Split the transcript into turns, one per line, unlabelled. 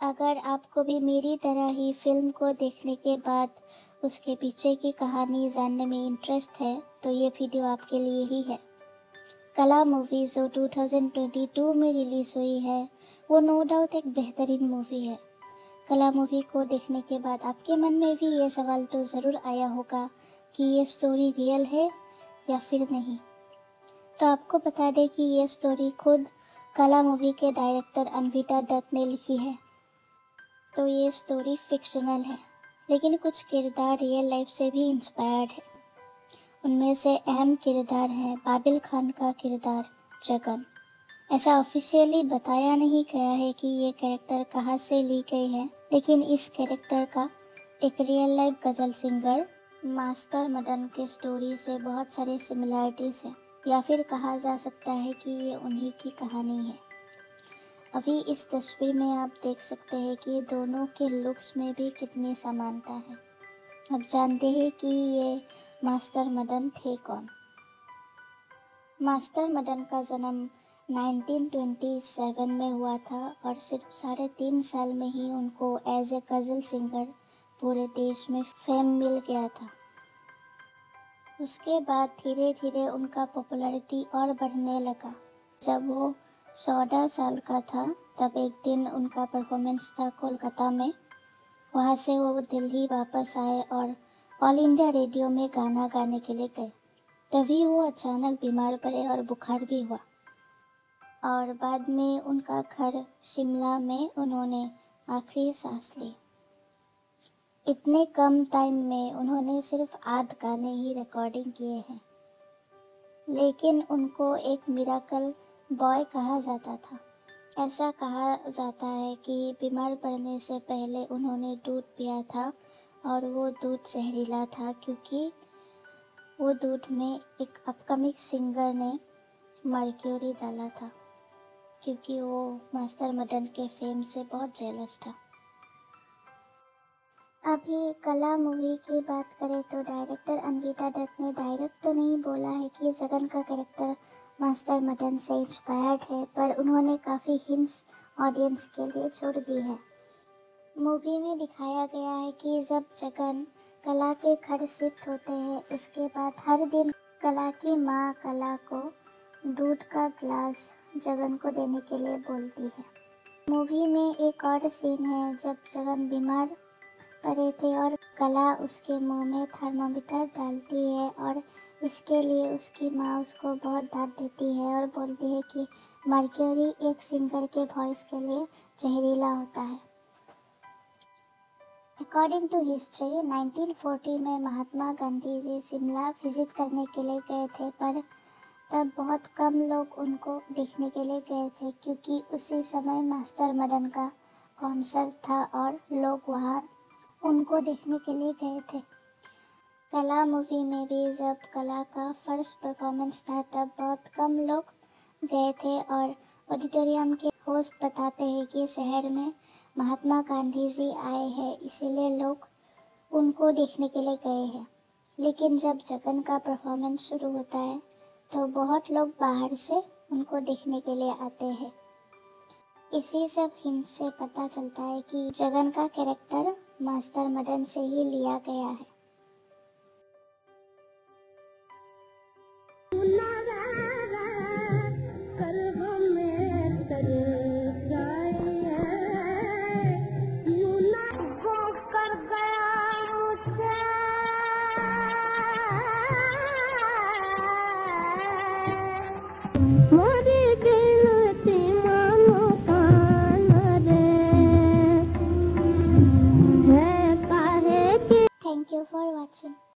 अगर आपको भी मेरी तरह ही फिल्म को देखने के बाद उसके पीछे की कहानी जानने में इंटरेस्ट है तो ये वीडियो आपके लिए ही है। कला मूवी जो 2022 में रिलीज़ हुई है वो नो डाउट एक बेहतरीन मूवी है। कला मूवी को देखने के बाद आपके मन में भी ये सवाल तो ज़रूर आया होगा कि ये स्टोरी रियल है या फिर नहीं। तो आपको बता दें कि ये स्टोरी खुद कला मूवी के डायरेक्टर अन्विता दत्त ने लिखी है। तो ये स्टोरी फिक्शनल है, लेकिन कुछ किरदार रियल लाइफ से भी इंस्पायर्ड है। उनमें से अहम किरदार है बाबिल खान का किरदार जगन। ऐसा ऑफिशियली बताया नहीं गया है कि ये कैरेक्टर कहाँ से ली गई है, लेकिन इस कैरेक्टर का एक real life ghazal singer master Madan के स्टोरी से बहुत सारी सिमिलरिटीज़ है, या फिर कहा जा सकता है कि ये उन्हीं की कहानी है। अभी इस तस्वीर में आप देख सकते हैं कि दोनों के लुक्स में भी कितनी समानता है। अब जानते हैं कि ये मास्टर मदन थे कौन। मास्टर मदन का जन्म 1927 में हुआ था और सिर्फ 3.5 साल में ही उनको एज ए गज़ल सिंगर पूरे देश में फेम मिल गया था। उसके बाद धीरे धीरे उनका पॉपुलैरिटी और बढ़ने लगा। जब वो 14 साल का था तब एक दिन उनका परफॉर्मेंस था कोलकाता में। वहाँ से वो दिल्ली वापस आए और ऑल इंडिया रेडियो में गाना गाने के लिए गए। तभी वो अचानक बीमार पड़े और बुखार भी हुआ और बाद में उनका घर शिमला में उन्होंने आखिरी सांस ली। इतने कम टाइम में उन्होंने सिर्फ 8 गाने ही रिकॉर्डिंग किए हैं, लेकिन उनको एक मिराकल बॉय कहा जाता था। ऐसा कहा जाता है कि बीमार पड़ने से पहले उन्होंने दूध पिया था और वो दूध जहरीला था, क्योंकि वो दूध में एक अपकमिंग सिंगर ने मर्क्यूरी डाला था, क्योंकि वो मास्टर मदन के फेम से बहुत जेलस था। अभी कला मूवी की बात करें तो डायरेक्टर अन्विता दत्त ने डायरेक्ट तो नहीं बोला है कि जगन का कैरेक्टर मास्टर मदन से इंस्पायर्ड है, पर उन्होंने काफ़ी हिंट्स ऑडियंस के लिए छोड़ दी है। मूवी में दिखाया गया है कि जब जगन कला के घर शिफ्ट होते हैं, उसके बाद हर दिन कला की माँ कला को दूध का ग्लास जगन को देने के लिए बोलती है। मूवी में एक और सीन है जब जगन बीमार पड़े थे और कला उसके मुंह में थर्मामीटर डालती है और इसके लिए उसकी माँ उसको बहुत डांट देती है और बोलती है कि मर्क्यूरी एक सिंगर के वॉइस के लिए जहरीला होता है। अकॉर्डिंग टू हिस्ट्री 1940 में महात्मा गांधी जी शिमला विजिट करने के लिए गए थे, पर तब बहुत कम लोग उनको देखने के लिए गए थे, क्योंकि उसी समय मास्टर मदन का कॉन्सर्ट था और लोग वहाँ उनको देखने के लिए गए थे। कला मूवी में भी जब कला का फर्स्ट परफॉर्मेंस था तब बहुत कम लोग गए थे और ऑडिटोरियम के होस्ट बताते हैं कि शहर में महात्मा गांधी जी आए हैं, इसीलिए लोग उनको देखने के लिए गए हैं। लेकिन जब जगन का परफॉर्मेंस शुरू होता है तो बहुत लोग बाहर से उनको देखने के लिए आते हैं। इसी सब हिंट से पता चलता है कि जगन का कैरेक्टर मास्टर मदन से ही लिया गया है। Thank you for watching.